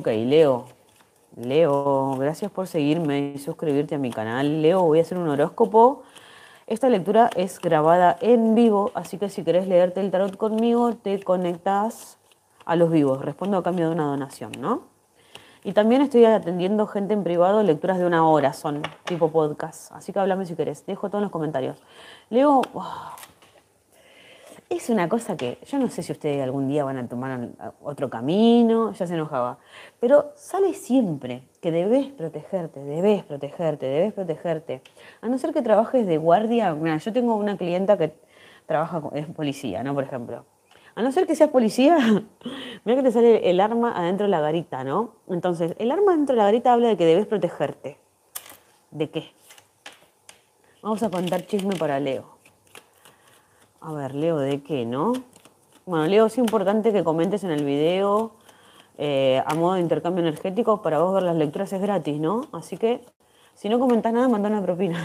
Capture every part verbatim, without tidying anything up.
Ok, Leo. Leo, gracias por seguirme y suscribirte a mi canal. Leo, voy a hacer un horóscopo. Esta lectura es grabada en vivo, así que si querés leerte el tarot conmigo, te conectás a los vivos. Respondo a cambio de una donación, ¿no? Y también estoy atendiendo gente en privado, lecturas de una hora son, tipo podcast. Así que háblame si querés. Te dejo todo en los comentarios. Leo, oh, es una cosa que yo no sé si ustedes algún día van a tomar otro camino, ya se enojaba, pero sale siempre que debes protegerte, debes protegerte, debes protegerte. A no ser que trabajes de guardia, mira, yo tengo una clienta que trabaja, es policía, ¿no? Por ejemplo. A no ser que seas policía, mira que te sale el arma adentro de la garita, ¿no? Entonces, el arma adentro de la garita habla de que debes protegerte. ¿De qué? Vamos a contar chisme para Leo. A ver, Leo, ¿de qué, no? Bueno, Leo, es importante que comentes en el video eh, a modo de intercambio energético. Para vos ver las lecturas es gratis, ¿no? Así que, si no comentás nada, mandá una propina.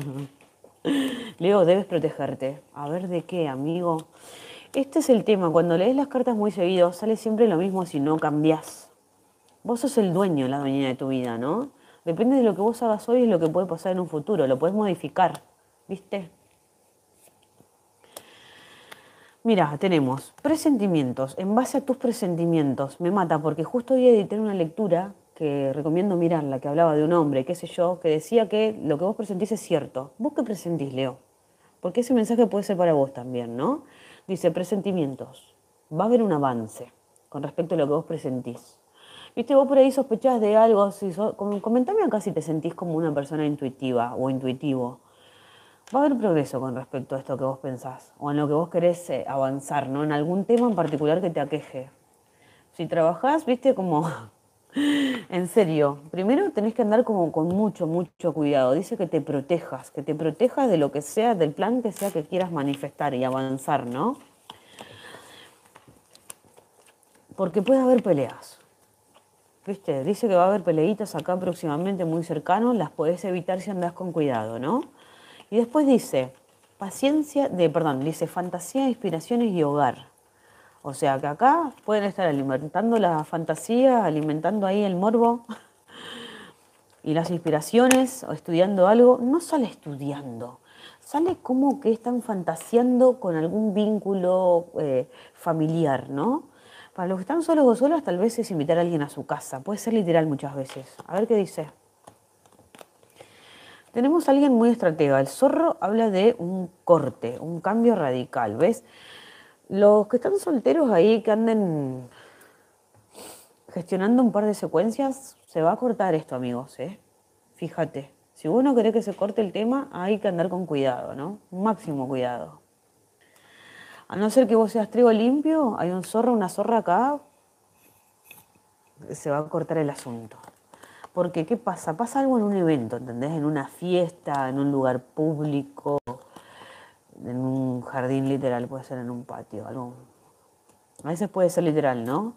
Leo, debes protegerte. A ver, ¿de qué, amigo? Este es el tema. Cuando lees las cartas muy seguido, sale siempre lo mismo si no cambiás. Vos sos el dueño, la dueña de tu vida, ¿no? Depende de lo que vos hagas hoy, es lo que puede pasar en un futuro. Lo podés modificar, ¿viste? Mira, tenemos presentimientos. En base a tus presentimientos, me mata porque justo hoy edité una lectura que recomiendo mirarla, que hablaba de un hombre, qué sé yo, que decía que lo que vos presentís es cierto. ¿Vos qué presentís, Leo? Porque ese mensaje puede ser para vos también, ¿no? Dice, presentimientos. Va a haber un avance con respecto a lo que vos presentís. Viste, vos por ahí sospechás de algo, si so, comentame acá si te sentís como una persona intuitiva o intuitivo. Va a haber progreso con respecto a esto que vos pensás o en lo que vos querés eh, avanzar, ¿no? En algún tema en particular que te aqueje. Si trabajás, viste, como en serio, primero tenés que andar como con mucho, mucho cuidado. Dice que te protejas, que te protejas de lo que sea, del plan que sea que quieras manifestar y avanzar, ¿no? Porque puede haber peleas. ¿Viste? Dice que va a haber peleitas acá próximamente muy cercanos, las podés evitar si andás con cuidado, ¿no? Y después dice, paciencia, de, perdón, dice fantasía, inspiraciones y hogar. O sea que acá pueden estar alimentando la fantasía, alimentando ahí el morbo y las inspiraciones o estudiando algo. No sale estudiando, sale como que están fantaseando con algún vínculo eh, familiar, ¿no? Para los que están solos o solas, tal vez es invitar a alguien a su casa. Puede ser literal muchas veces. A ver qué dice. Tenemos a alguien muy estratega. El zorro habla de un corte, un cambio radical, ¿ves? Los que están solteros ahí, que anden gestionando un par de secuencias, se va a cortar esto, amigos, ¿eh? Fíjate, si vos no querés que se corte el tema, hay que andar con cuidado, ¿no? Máximo cuidado. A no ser que vos seas trigo limpio, hay un zorro, una zorra acá, se va a cortar el asunto. Porque, ¿qué pasa? Pasa algo en un evento, ¿entendés? En una fiesta, en un lugar público, en un jardín literal, puede ser en un patio, algo. A veces puede ser literal, ¿no?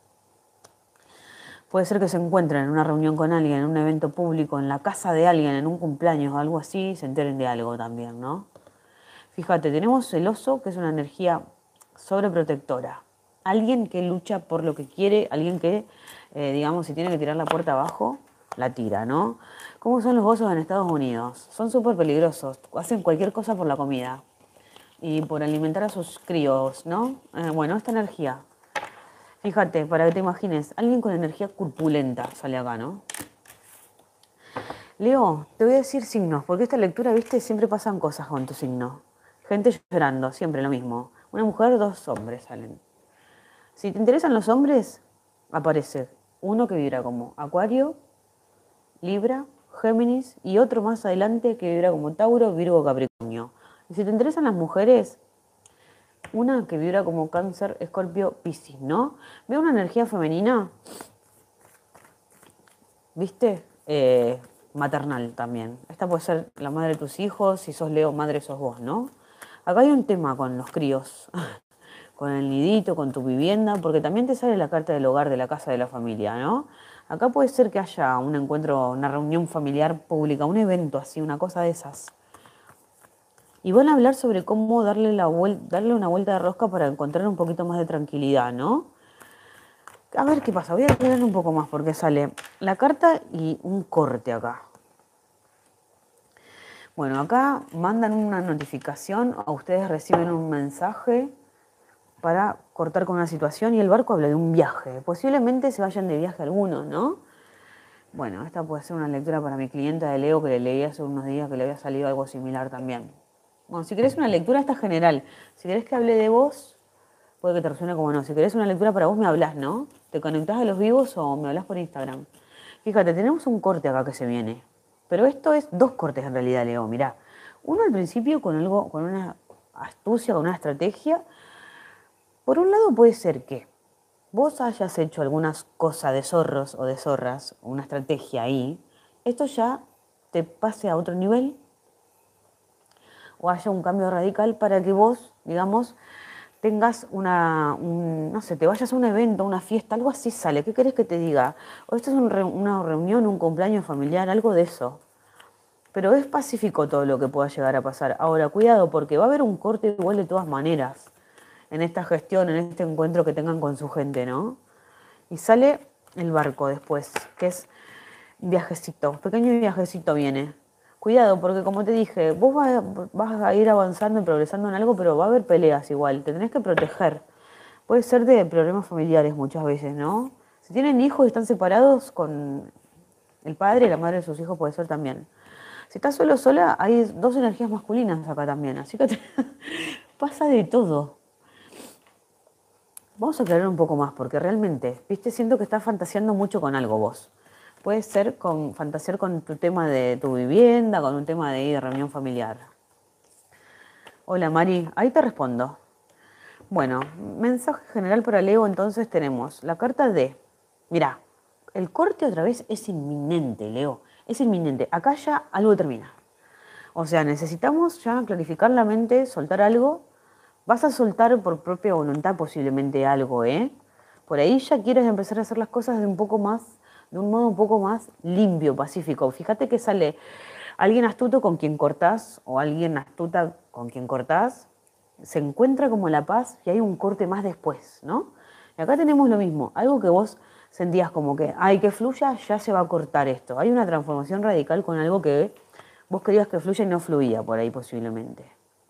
Puede ser que se encuentren en una reunión con alguien, en un evento público, en la casa de alguien, en un cumpleaños o algo así, y se enteren de algo también, ¿no? Fíjate, tenemos el oso, que es una energía sobreprotectora. Alguien que lucha por lo que quiere, alguien que, eh, digamos, si tiene que tirar la puerta abajo, la tira, ¿no? ¿Cómo son los osos en Estados Unidos? Son súper peligrosos, hacen cualquier cosa por la comida y por alimentar a sus críos, ¿no? Eh, bueno, esta energía. Fíjate, para que te imagines, alguien con energía corpulenta sale acá, ¿no? Leo, te voy a decir signos, porque esta lectura, viste, siempre pasan cosas con tu signo. Gente llorando, siempre lo mismo. Una mujer, dos hombres salen. Si te interesan los hombres, aparece uno que vibra como Acuario, Libra, Géminis y otro más adelante que vibra como Tauro, Virgo, Capricornio. Y si te interesan las mujeres, una que vibra como Cáncer, Escorpio, Piscis, ¿no? Veo una energía femenina, ¿viste? Eh, maternal también. Esta puede ser la madre de tus hijos, si sos Leo, madre sos vos, ¿no? Acá hay un tema con los críos, con el nidito, con tu vivienda, porque también te sale la carta del hogar, de la casa de la familia, ¿no? Acá puede ser que haya un encuentro, una reunión familiar pública, un evento así, una cosa de esas. Y van a hablar sobre cómo darle, la vuel- darle una vuelta de rosca para encontrar un poquito más de tranquilidad, ¿no? A ver qué pasa, voy a aclarar un poco más porque sale la carta y un corte acá. Bueno, acá mandan una notificación, a ustedes reciben un mensaje para cortar con una situación y el barco habla de un viaje. Posiblemente se vayan de viaje algunos, ¿no? Bueno, esta puede ser una lectura para mi clienta de Leo que le leí hace unos días que le había salido algo similar también. Bueno, si querés una lectura, esta general. Si querés que hable de vos, puede que te resuene como no. Si querés una lectura para vos, me hablás, ¿no? ¿Te conectás a los vivos o me hablás por Instagram? Fíjate, tenemos un corte acá que se viene. Pero esto es dos cortes en realidad, Leo. Mirá, uno al principio con algo, con una astucia, con una estrategia. Por un lado puede ser que vos hayas hecho algunas cosas de zorros o de zorras, una estrategia ahí, esto ya te pase a otro nivel o haya un cambio radical para que vos, digamos, tengas una, un, no sé, te vayas a un evento, una fiesta, algo así sale. ¿Qué querés que te diga? O esto es un re, una reunión, un cumpleaños familiar, algo de eso. Pero es pacífico todo lo que pueda llegar a pasar. Ahora, cuidado, porque va a haber un corte igual de todas maneras en esta gestión, en este encuentro que tengan con su gente, ¿no? Y sale el barco después, que es viajecito, pequeño viajecito viene. Cuidado, porque como te dije, vos vas a ir avanzando y progresando en algo, pero va a haber peleas igual, te tenés que proteger. Puede ser de problemas familiares muchas veces, ¿no? Si tienen hijos y están separados con el padre y la madre de sus hijos, puede ser también. Si estás solo sola, hay dos energías masculinas acá también, así que te... pasa de todo. Vamos a aclarar un poco más, porque realmente, viste, siento que estás fantaseando mucho con algo vos. Puede ser con fantasear con tu tema de tu vivienda, con un tema de ir de reunión familiar. Hola Mari, ahí te respondo. Bueno, mensaje general para Leo, entonces tenemos la carta de... Mirá, el corte otra vez es inminente, Leo. Es inminente. Acá ya algo termina. O sea, necesitamos ya clarificar la mente, soltar algo. Vas a soltar por propia voluntad posiblemente algo, ¿eh? Por ahí ya quieres empezar a hacer las cosas de un poco más, de un modo un poco más limpio, pacífico. Fíjate que sale alguien astuto con quien cortás o alguien astuta con quien cortás, se encuentra como la paz y hay un corte más después, ¿no? Y acá tenemos lo mismo, algo que vos sentías como que, ay, que fluya, ya se va a cortar esto. Hay una transformación radical con algo que vos querías que fluya y no fluía por ahí posiblemente.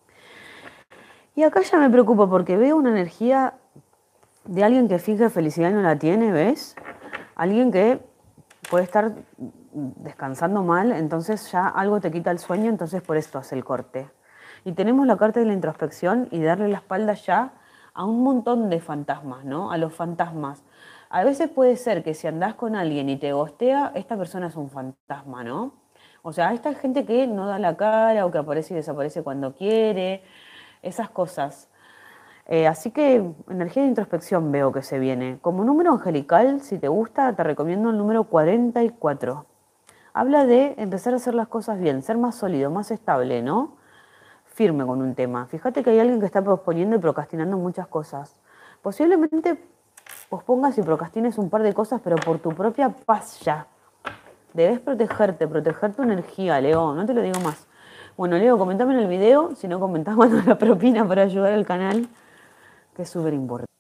Y acá ya me preocupa porque veo una energía de alguien que finge felicidad y no la tiene, ¿ves? Alguien que puede estar descansando mal, entonces ya algo te quita el sueño, entonces por esto hace el corte. Y tenemos la carta de la introspección y darle la espalda ya a un montón de fantasmas, ¿no? A los fantasmas. A veces puede ser que si andás con alguien y te gostea, esta persona es un fantasma, ¿no? O sea, esta gente que no da la cara o que aparece y desaparece cuando quiere, esas cosas. Eh, así que energía de introspección veo que se viene. Como número angelical, si te gusta, te recomiendo el número cuarenta y cuatro. Habla de empezar a hacer las cosas bien, ser más sólido, más estable, ¿no? Firme con un tema. Fíjate que hay alguien que está posponiendo y procrastinando muchas cosas. Posiblemente pospongas y procrastines un par de cosas, pero por tu propia paz ya. Debes protegerte, proteger tu energía, Leo, no te lo digo más. Bueno, Leo, comentame en el video, si no comentás, mando la propina para ayudar al canal, que es súper importante.